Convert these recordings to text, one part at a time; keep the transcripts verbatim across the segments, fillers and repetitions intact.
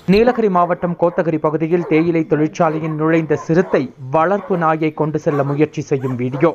நீலகிரி மாவட்டம் கோத்தகிரி பகுதியில் தேயிலை தொழிற்சாலையின் நுழைந்த சிறுத்தை வளர்ப்பு நாயை கொண்டு செல்ல முயற்சி செய்யும் வீடியோ.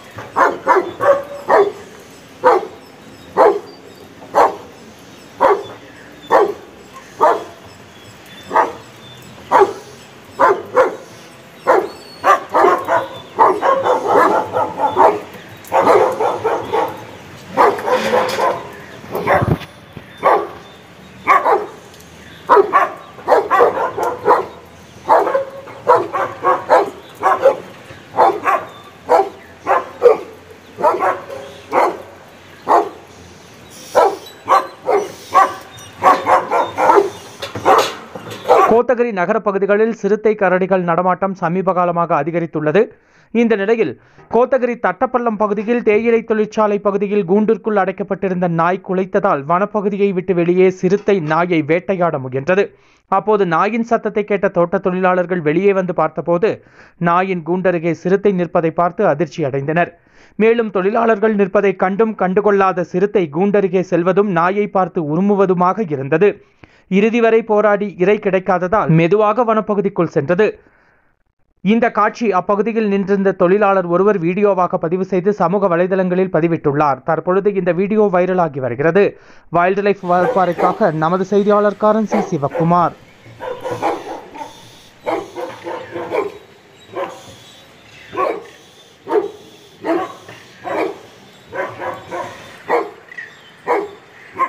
கோத்தகிரி நகர பகுதிகளில் சிறுத்தை கரடிகள் நடமாட்டம் சமீப காலமாக அதிகரித்துள்ளது. இந்த நிலையில் கோத்தகிரி தட்டப்பள்ளம் பகுதியில் தேயிலை தொழிற்சாலை பகுதியில் கூண்டிற்குள் அடைக்கப்பட்டிருந்த நாய் குலைத்ததால் வனப்பகுதியை விட்டு வெளியே சிறுத்தை நாயை வேட்டையாட முயன்றது. அப்போது நாயின் சத்தத்தை கேட்ட தோட்ட தொழிலாளர்கள் வெளியே வந்து பார்த்தபோது நாயின் கூண்டருகே சிறுத்தை நிற்பதை பார்த்து அதிர்ச்சி அடைந்தனர். மேலும் தொழிலாளர்கள் நிற்பதை கண்டும் கண்டுகொள்ளாத சிறுத்தை கூண்டருகே செல்வதும் நாயை பார்த்து உருமுவதுமாக இருந்தது. இறுதி வரை போராடி இரை கிடைக்காததால் மெதுவாக வனப்பகுதிக்குள் சென்றது. இந்த காட்சி அப்பகுதியில் நின்றிருந்த தொழிலாளர் ஒருவர் வீடியோவாக பதிவு செய்து சமூக வலைதளங்களில் பதிவிட்டுள்ளார். தற்பொழுது இந்த வீடியோ வைரலாகி வருகிறது. வைல்ட் லைஃப் வால்பாறைக்காக நமது செய்தியாளர் காரன் சி சிவகுமார்.